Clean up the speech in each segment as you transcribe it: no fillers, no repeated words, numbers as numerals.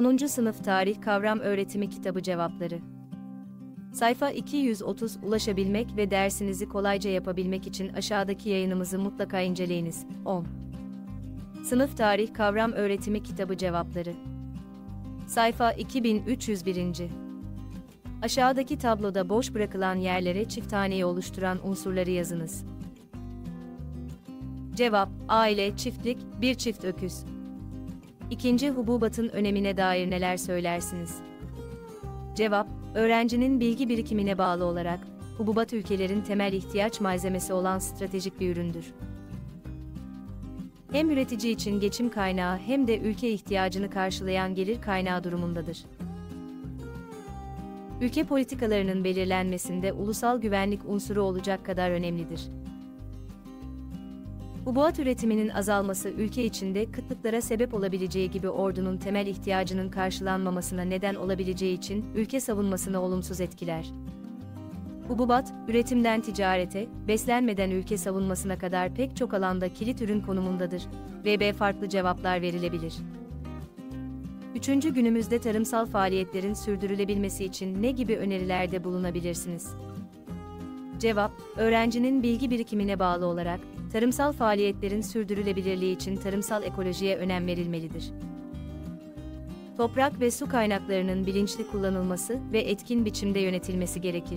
10. Sınıf Tarih Kavram Öğretimi Kitabı Cevapları. Sayfa 230. Ulaşabilmek ve dersinizi kolayca yapabilmek için aşağıdaki yayınımızı mutlaka inceleyiniz. 10. Sınıf Tarih Kavram Öğretimi Kitabı Cevapları. Sayfa 2301. Aşağıdaki tabloda boş bırakılan yerlere çifthaneyi oluşturan unsurları yazınız. Cevap: aile, çiftlik, bir çift öküz. İkinci, hububatın önemine dair neler söylersiniz? Cevap: öğrencinin bilgi birikimine bağlı olarak, hububat ülkelerin temel ihtiyaç malzemesi olan stratejik bir üründür. Hem üretici için geçim kaynağı hem de ülke ihtiyacını karşılayan gelir kaynağı durumundadır. Ülke politikalarının belirlenmesinde ulusal güvenlik unsuru olacak kadar önemlidir. Hububat üretiminin azalması ülke içinde kıtlıklara sebep olabileceği gibi ordunun temel ihtiyacının karşılanmamasına neden olabileceği için ülke savunmasını olumsuz etkiler. Hububat, üretimden ticarete, beslenmeden ülke savunmasına kadar pek çok alanda kilit ürün konumundadır ve farklı cevaplar verilebilir. 3. Günümüzde tarımsal faaliyetlerin sürdürülebilmesi için ne gibi önerilerde bulunabilirsiniz? Cevap: öğrencinin bilgi birikimine bağlı olarak, tarımsal faaliyetlerin sürdürülebilirliği için tarımsal ekolojiye önem verilmelidir. Toprak ve su kaynaklarının bilinçli kullanılması ve etkin biçimde yönetilmesi gerekir.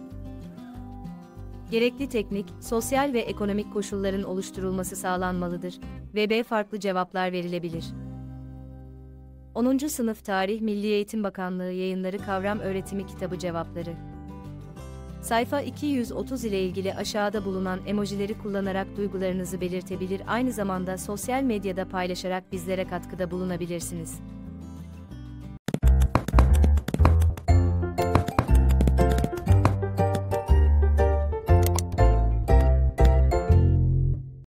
Gerekli teknik, sosyal ve ekonomik koşulların oluşturulması sağlanmalıdır ve farklı cevaplar verilebilir. 10. Sınıf Tarih Milli Eğitim Bakanlığı Yayınları Kavram Öğretimi Kitabı Cevapları. Sayfa 230 ile ilgili aşağıda bulunan emojileri kullanarak duygularınızı belirtebilir, aynı zamanda sosyal medyada paylaşarak bizlere katkıda bulunabilirsiniz.